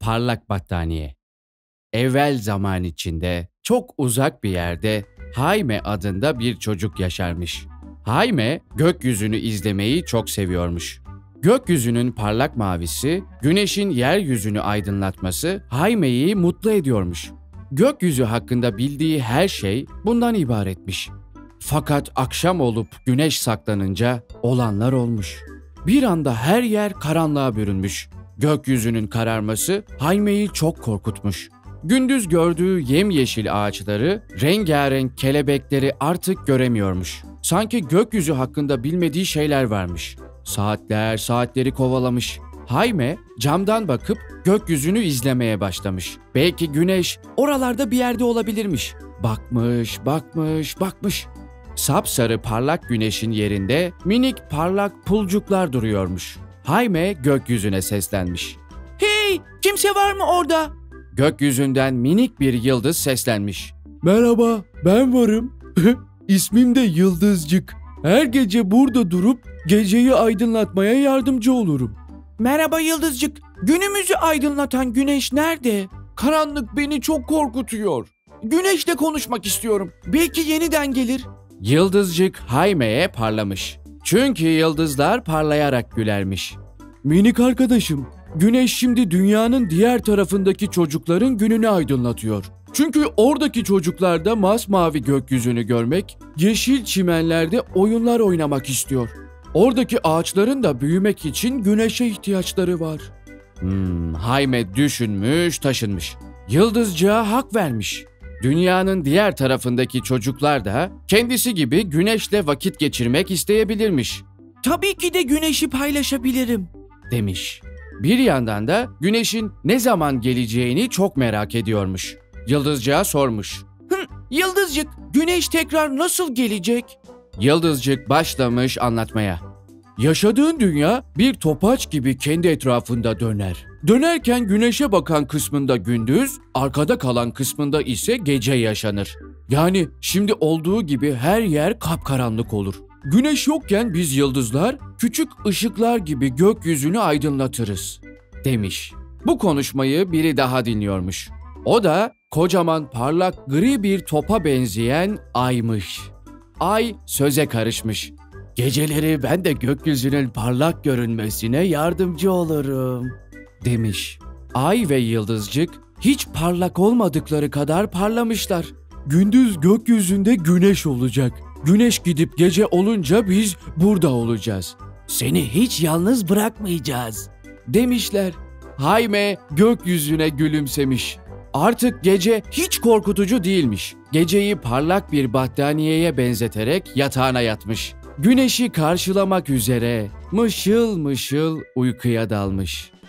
parlak battaniye. Evvel zaman içinde, çok uzak bir yerde Jaime adında bir çocuk yaşarmış. Jaime gökyüzünü izlemeyi çok seviyormuş. Gökyüzünün parlak mavisi, güneşin yeryüzünü aydınlatması Jaime'yi mutlu ediyormuş. Gökyüzü hakkında bildiği her şey bundan ibaretmiş. Fakat akşam olup güneş saklanınca olanlar olmuş. Bir anda her yer karanlığa bürünmüş. Gökyüzünün kararması Jaime'yi çok korkutmuş. Gündüz gördüğü yemyeşil ağaçları, rengarenk kelebekleri artık göremiyormuş. Sanki gökyüzü hakkında bilmediği şeyler varmış. Saatleri kovalamış. Jaime camdan bakıp gökyüzünü izlemeye başlamış. Belki güneş oralarda bir yerde olabilirmiş. Bakmış. Sapsarı parlak güneşin yerinde minik parlak pulcuklar duruyormuş. Jaime gökyüzüne seslenmiş. "Hey, kimse var mı orada?" Gökyüzünden minik bir yıldız seslenmiş. Merhaba, ben varım. İsmim de Yıldızcık. Her gece burada durup geceyi aydınlatmaya yardımcı olurum. Merhaba Yıldızcık. Günümüzü aydınlatan güneş nerede? Karanlık beni çok korkutuyor. Güneşle konuşmak istiyorum. Belki yeniden gelir. Yıldızcık Jaime'ye parlamış. Çünkü yıldızlar parlayarak gülermiş. Minik arkadaşım, güneş şimdi dünyanın diğer tarafındaki çocukların gününü aydınlatıyor. Çünkü oradaki çocuklar da masmavi gökyüzünü görmek, yeşil çimenlerde oyunlar oynamak istiyor. Oradaki ağaçların da büyümek için güneşe ihtiyaçları var. Jaime düşünmüş, taşınmış. Yıldızcığa hak vermiş. Dünyanın diğer tarafındaki çocuklar da kendisi gibi güneşle vakit geçirmek isteyebilirmiş, Tabii ki de güneşi paylaşabilirim. demiş. Bir yandan da güneşin ne zaman geleceğini çok merak ediyormuş. Yıldızcığa sormuş. Yıldızcık, güneş tekrar nasıl gelecek? Yıldızcık başlamış anlatmaya. Yaşadığın dünya bir topaç gibi kendi etrafında döner. Dönerken güneşe bakan kısmında gündüz, arkada kalan kısmında ise gece yaşanır. Yani şimdi olduğu gibi her yer kapkaranlık olur. Güneş yokken biz yıldızlar küçük ışıklar gibi gökyüzünü aydınlatırız, demiş. Bu konuşmayı biri daha dinliyormuş. O da kocaman parlak gri bir topa benzeyen aymış. Ay söze karışmış. Geceleri ben de gökyüzünün parlak görünmesine yardımcı olurum, demiş. Ay ve yıldızcık hiç parlak olmadıkları kadar parlamışlar. Gündüz gökyüzünde güneş olacak. Güneş gidip gece olunca biz burada olacağız. Seni hiç yalnız bırakmayacağız, demişler. Jaime gökyüzüne gülümsemiş. Artık gece hiç korkutucu değilmiş. Geceyi parlak bir battaniyeye benzeterek yatağına yatmış. Güneşi karşılamak üzere mışıl mışıl uykuya dalmış.